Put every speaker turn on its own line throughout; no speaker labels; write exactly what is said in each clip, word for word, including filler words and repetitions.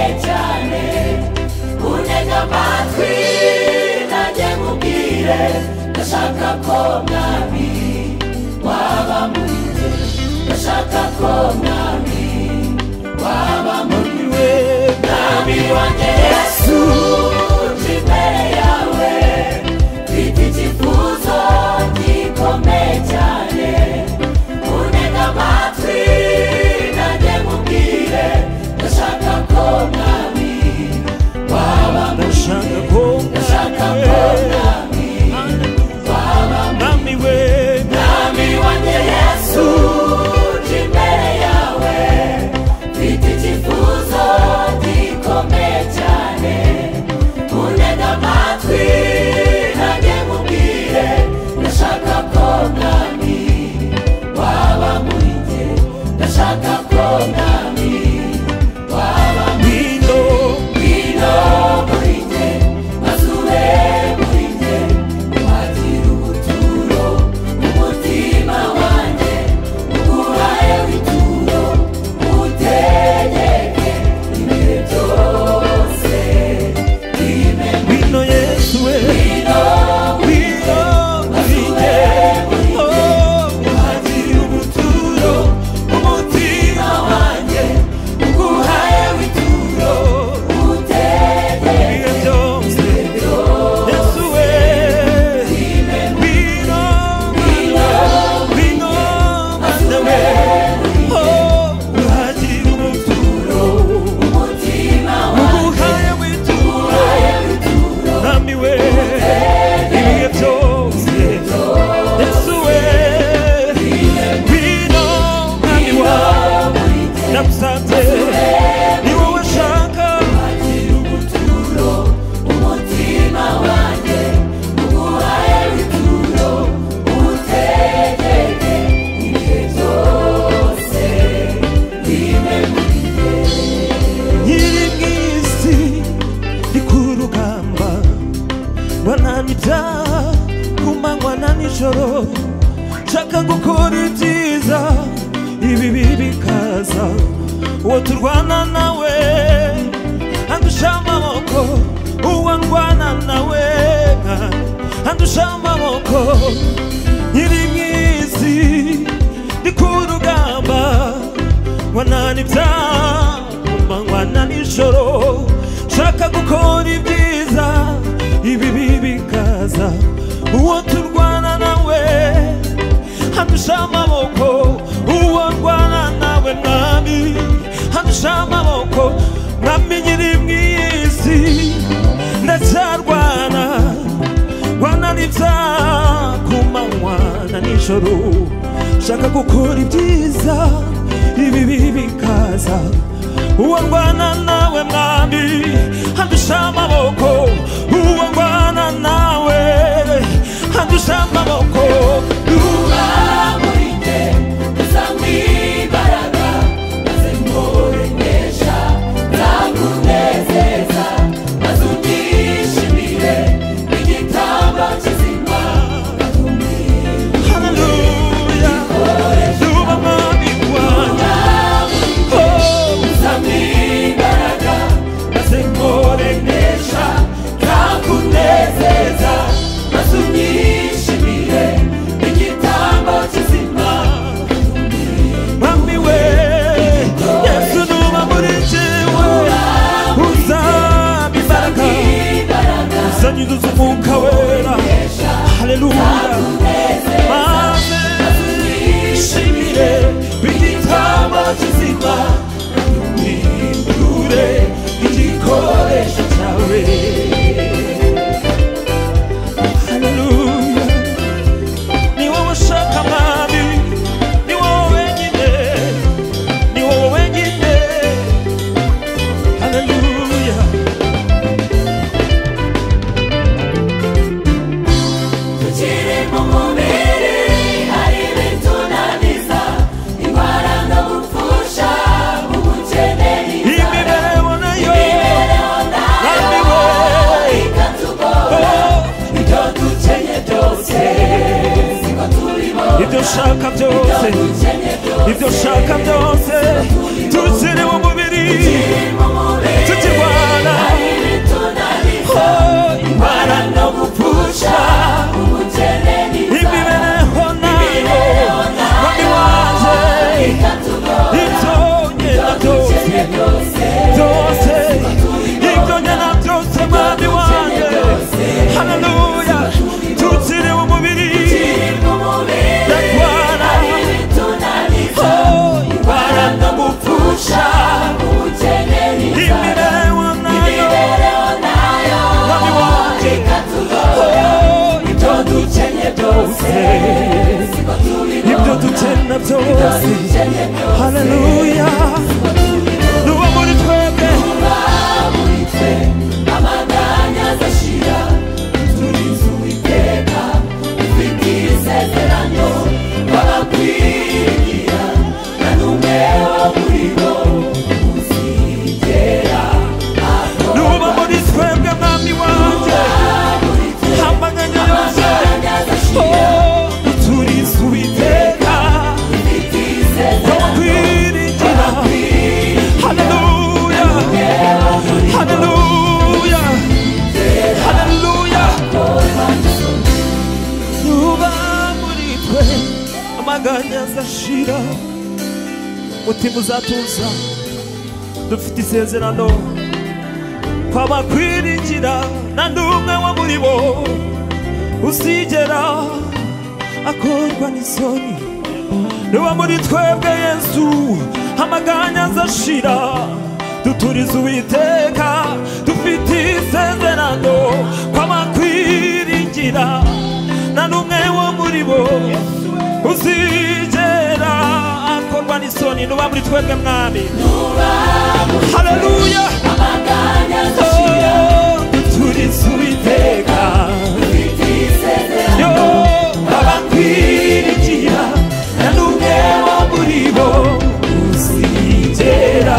cyane unega amatwi nanjye nkubwire ndashaka ko mwami waba muri njye ndashaka ko mwami waba muri we mwami wanjye Yesu imbere yawe mfite icyifuzo gikomeye cyane unega amatwi nanjye nkubwire ndashaka ko mwami waba muri njye ndashaka ko mwami waba mwami we mwami wanjye Yesu imbere yawe mfite icyifuzo gikomeye cyane unega amatwi nanjye nkubwire ndashaka ko mwami waba muri njye ndashaka ko mwami waba mwino mwino muri njye mazuwe muri njye uhatira ubuturo umutima wanjye uguhaye wituro utegeke ibihe byose bime mwino Yesu we mwino mwino muri njye uhatira ubuturo umutima wanjye uguhaye wituro utegeke ibihe byose Yesu we mwino mwino mwino maze we uhatira ubuturo umutima uguhaye wituro mwami we ibihe byose Yesu we mwino mwami wawe namusanze ni wowe nshaka uhatira ubuturo umutima wanjye uguhaye wituro utegeke ibihe byose bime muri njye nkiri mw'isi ndi ku rugamba wananita ku manywa na nijoro nshaka gukora ibyiza ibibi bikaza uwo turwana nawe andusha amaboko uwo ndwana nawe andusha amaboko nkiri mw'isi ndi ku rugamba wananita ku manywa na nijoro nshaka gukora ibyiza ibibi bikaza uwo turwana nawe andusha amaboko uwo ndwana nawe mwami andusha amaboko mwami nyiri mw'isi ndacyarwana wananita ku manywa na nijoro nshaka gukora ibyiza ibibi bikaza uwo ndwana nawe mwami andusha amaboko uwo ndwana nawe andusha amaboko uba muri njye uzampa imbaraga maze mbonesha nzakunezeza maze unyishimire igitambo kizima haleluya uba mwami wanjye uzampa imbaraga maze mbonesha nzakunezeza maze unyishimire igitambo kizima mwami we Yesu nuba muri njyewe uzampa imbaraga uzanyuzuza umwuka wera haleluya maze unyishimire igitambo kizima umpindure igikoresho cyawe haleluya ni wowe ushaka mwami ni wowe wenyine ni wowe wenyine haleluya tukiri mu mubiri hari ibitunaniza indwara no gupfusha ubukene imibereho nayo mwami we ikatugora ibyo dukenye byose ibyo shaka byose ibyo shaka byose tukiri mu mubiri no gupfusha ubukene imibereho nayo mwami wanje ibyo ngena byose byose ibyo ngena byose mwami wanje haleluya tutire umubiri ndagwara oh ibara no gupfusha ubukene imibereho nayo mwami wanje oh ibyo dukenye byose ibyo dukenye byose haleluya nuba muri twebwe amaganya azashira turize Uwiteka ufite isezerano babakwigira na n'umwe wo muri bo uzigera nuba muri twebwe mwami wanje amaganya yose oh turize Uwiteka ufite isezerano haleluya haleluya haleluya nuba muri twe amaganya azashira umutima uzatuza dufite isezerano kwabakwiringira na n'umwe wo muri bo uzigera akorwa n'isoni nuba muri twebwe Yesu amaganya azashira duturize Uwiteka dufite isezerano kwabakwiringira na n'umwe wo muri bo uzigera akorwa n'isoni nuba muri twebwe mwami haleluya amaganya azashira duturize Uwiteka dufite isezerano kwabakwiringira na n'umwe wo muri bo uzigera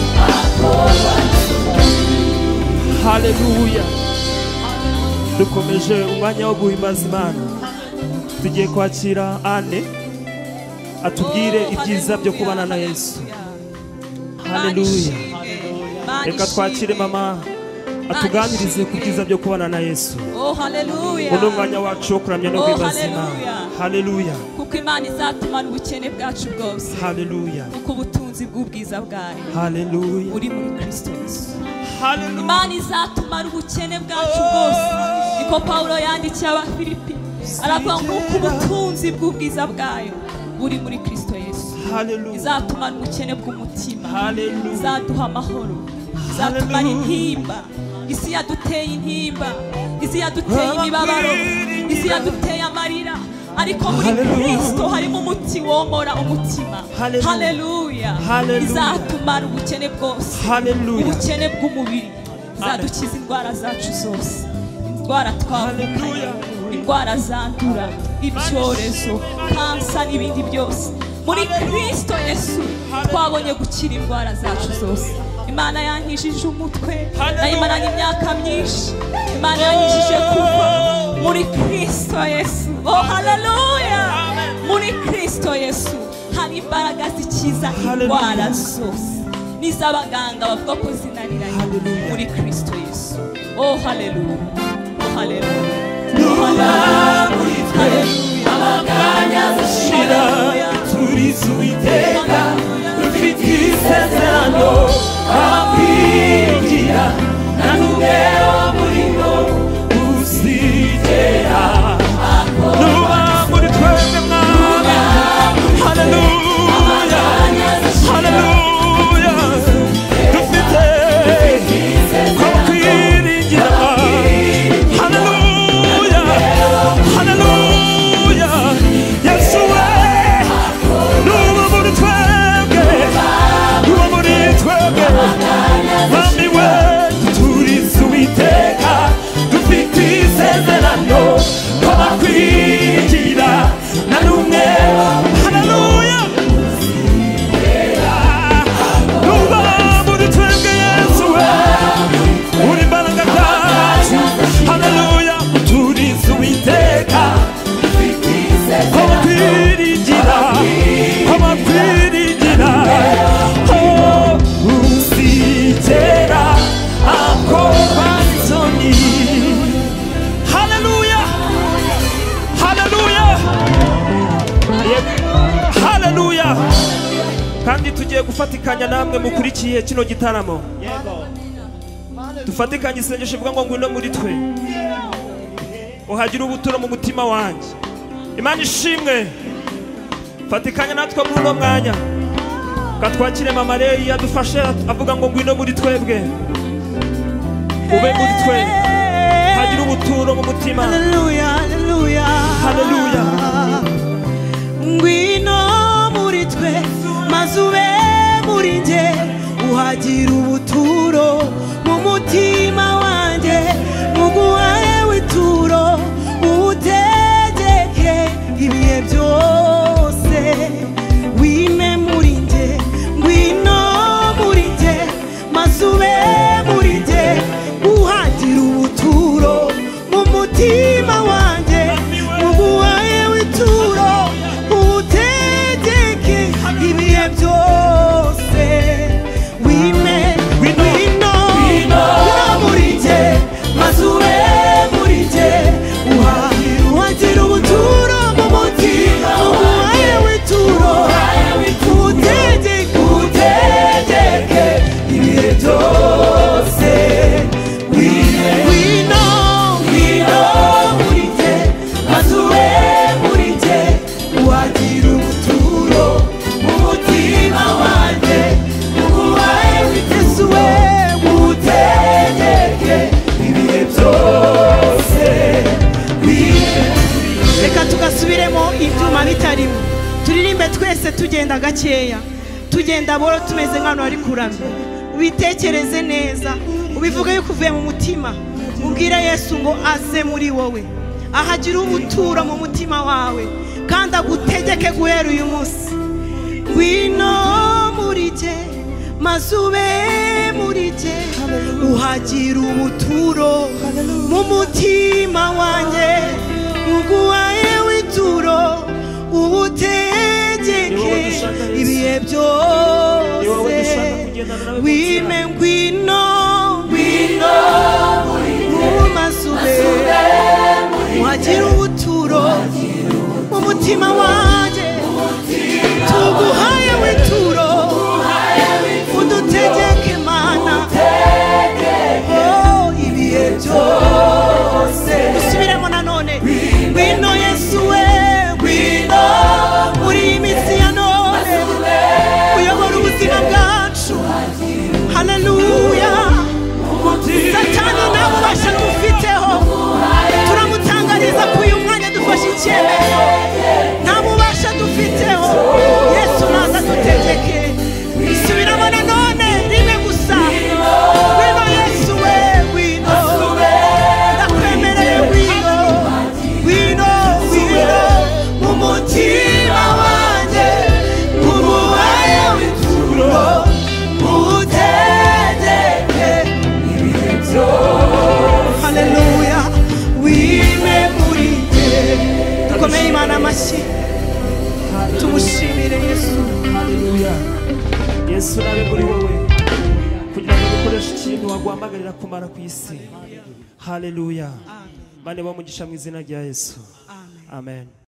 haleluya dukomeje umwanya wo guhimbaza Imana tugiye kwakira Ane atubwire ibyiza byo kubana na Yesu haleluya reka twakire mama atuganirize ku byiza byo kubana na Yesu
oh haleluya
uno mwanya wacu wo kuramya no guhimbaza Imana haleluya
kuko Imana izatumana ubukene bwacu bwose
haleluya
kuko ubutunzi bw'ubwiza bwayo
haleluya
uri muri Kristo Yesu
haleluya
Imana izatumara ubukene bwacu bwose niko Paulo yandikiye Abafilipi aravuga ngo ubutunzi bw'ubwiza bwayo buri muri Kristo Yesu
haleluya
izatumara ubukene bw'umutima
haleluya
izaduha amahoro izatumara intimba isi yaduteye intimba isi yaduteye imibabaro isi yaduteye amarira ariko muri Kristo harimo umuti womora umutima haleluya izatumara ubukene bwose ubukene bw'umubiri izadukiza indwara zacu zose indwara twavukanye indwara zandura ibyorezo kansa n'ibindi byose muri Kristo Yesu twabonye gukira indwara zacu zose Imana yankishije umutwe nayimaranye imyaka myinshi Imana yankishije kuva muri Kristo Yesu oh haleluya muri Kristo Yesu hari imbaraga zikiza indwara zose n'iz'abaganga bavuga ko zinaniranye muri Kristo Yesu oh haleluya oh haleluya haleluya
amaganya azashira turize Uwiteka dufite isezerano kwabakwiringira na n'umwe wo muri bo uzigera nuba muri twebwe mwami haleluya haleluya dufite kwabakwiringira haleluya haleluya Yesu we nuba muri twebwe nuba muri twebwe mwami we turize Uwiteka dufite isezerano kwabakwiringira na n'umwe haleluya nuba muri twebwe Yesu we uri imbaraga zacu haleluya turize Uwiteka kwabakwiringira kwabakwiringira oh uzigera akorwa n'isoni kandi tugiye gufatikanya namwe mukurikiye kino gitaramo. Dufatikanye isengesho ivuga ngo ngwino muri twe uhagira ubuturo mu mutima wanjye. Imana ishimwe. Fatikanya natwe muri uno mwanya katwakire mama Leyi yadufashe avuga ngo ngwino muri twebwe ube muri twe hagira ubuturo mu mutima.
Haleluya, haleluya,
haleluya.
Ngwino muri twe maze ube muri nje uhagira ubuturo mu mutima wanjye muguhaye wituro utegeke ibihe byose wime muri nje ngwino muri nje maze ube muri nje uhagira ubuturo mu mutima wanjye muguhaye wituro utegeke ibihe byose wime ngwino muri nje maze ube muri nje uhagira ubuturo mu mutima muguhaye wituro utegeke utegeke ibihe byose wime ngwino ngwino muri nje maze ube muri nje uhagira ubuturo mu mutima wanjye muguhaye wituro utegeke ibihe byose wime. Reka tugasubiremo ibyuma bitarimo turirimbe twese tugenda gakeya tugenda boro tumeze nk'abantu bari kuramya. Ubitekereze neza ubivuge yuko uvuye mu mutima ubwire Yesu ngo aze muri wowe ahagira ubuturo mu mutima wawe kandi agutegeke guhera uyu munsi. Ngwino muri nje maze ube muri nje uhagira ubuturo mu mutima wanjye muguhaye wituro ubutegeke ibihe byose wime ngwino ngwino maze ube uhagira ubuturo mu mutima wanjye tuguhaye wituro udutegeke mana oh ibihe byose. Dusubiremo nanone ngwino Yesu we ngwino muri iyi minsi ya none uyobora ubuzima bwacu. Haleluya. Satani nta bubasha dufiteho turamutangariza ko uyu mwanya dufashe icyemezo nta bubasha dufiteho. Yesu naza dutegeke. Isubiramo nanone rimwe gusa ngwino Yesu we ngwino ndakwemereye ngwino ngwino ngwino mu mutima wanjye muguhaye wituro utegeke ibihe byose. Haleluya. Wime muri nje. Dukomere Imana amashyi tumushimire Yesu.
Haleluya. Yesu nabe muri wowe kugira ngo dukoreshe ikintu wagwamagarira kumara ku isi. Haleluya. Bane bamugisha mu izina rya Yesu. Amen.